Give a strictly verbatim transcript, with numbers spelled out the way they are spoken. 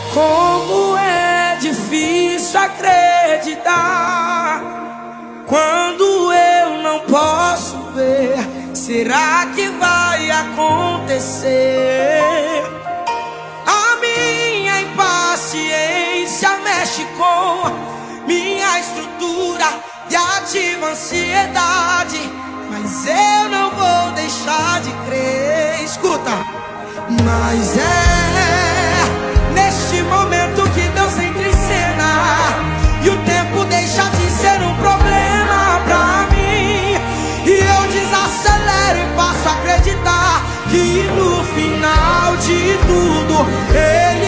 Como é difícil acreditar quando eu não posso ver. Será que vai acontecer? A minha impaciência mexe com minha estrutura e ativa a ansiedade, mas eu não vou deixar de crer. Escuta, mas é neste momento que Deus entra em cena e o tempo deixa de ser um problema pra mim, e eu desacelero e passo a acreditar que no final de tudo Ele